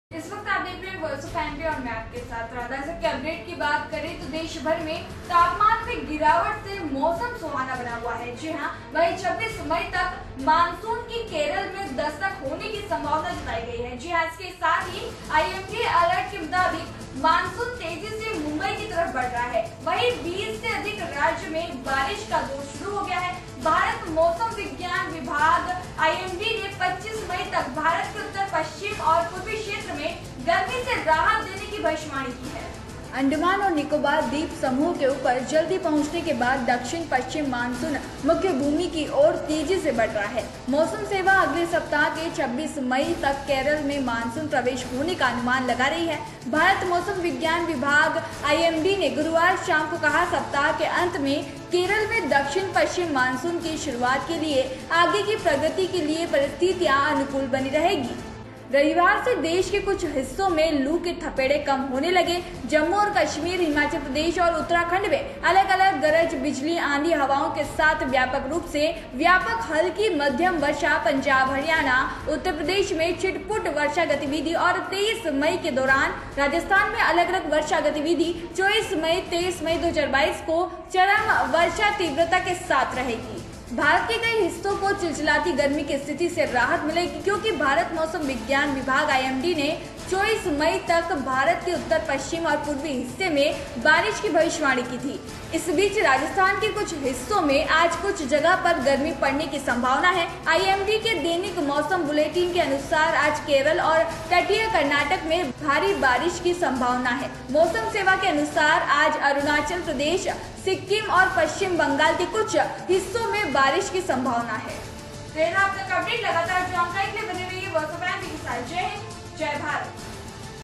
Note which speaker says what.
Speaker 1: इस वक्त आप देख रहे हैं वर्ल्ड फैमिली और मैं आपके साथ राधा। की अपडेट की बात करें तो देश भर में तापमान में गिरावट से मौसम सुहाना बना हुआ है। जी हां, वहीं 26 मई तक मानसून की केरल में दस्तक होने की संभावना जताई गई है। जी हां, इसके साथ ही IMD अलर्ट के मुताबिक मानसून तेजी से मुंबई की तरफ बढ़ रहा है। वहीं 20 से अधिक राज्य में बारिश का दौर शुरू हो गया है। भारत मौसम विज्ञान विभाग IMD ने 25 मई तक भारत के उत्तर पश्चिम और पूर्वी क्षेत्र में गर्मी से राहत देने की भविष्यवाणी की है।
Speaker 2: अंडमान और निकोबार द्वीप समूह के ऊपर जल्दी पहुंचने के बाद दक्षिण पश्चिम मानसून मुख्य भूमि की ओर तेजी से बढ़ रहा है। मौसम सेवा अगले सप्ताह के 26 मई तक केरल में मानसून प्रवेश होने का अनुमान लगा रही है। भारत मौसम विज्ञान विभाग IMD ने गुरुवार शाम को कहा, सप्ताह के अंत में केरल में दक्षिण पश्चिम मानसून की शुरुआत के लिए आगे की प्रगति के लिए परिस्थितियां अनुकूल बनी रहेगी। रविवार से देश के कुछ हिस्सों में लू के थपेड़े कम होने लगे। जम्मू और कश्मीर, हिमाचल प्रदेश और उत्तराखंड में अलग अलग गरज बिजली, आंधी हवाओं के साथ व्यापक रूप से व्यापक हल्की मध्यम वर्षा। पंजाब, हरियाणा, उत्तर प्रदेश में छिटपुट वर्षा गतिविधि और 23 मई के दौरान राजस्थान में अलग अलग वर्षा गतिविधि 24 मई 23 मई 2022 को चरम वर्षा तीव्रता के साथ रहेगी। भारत के कई हिस्सों को चिलचिलाती गर्मी की स्थिति से राहत मिलेगी, क्योंकि भारत मौसम विज्ञान विभाग IMD ने 24 मई तक भारत के उत्तर पश्चिम और पूर्वी हिस्से में बारिश की भविष्यवाणी की थी। इस बीच राजस्थान के कुछ हिस्सों में आज कुछ जगह पर गर्मी पड़ने की संभावना है। IMD के दैनिक मौसम बुलेटिन के अनुसार आज केरल और तटीय कर्नाटक में भारी बारिश की संभावना है। मौसम सेवा के अनुसार आज अरुणाचल प्रदेश, सिक्किम और पश्चिम बंगाल के कुछ हिस्सों में बारिश की संभावना है।
Speaker 1: आप तक अपडेट लगातार जानकारी के लिए बने रहिए वर्ल्ड फैमिली के साथ। जय हिंद, जय भारत।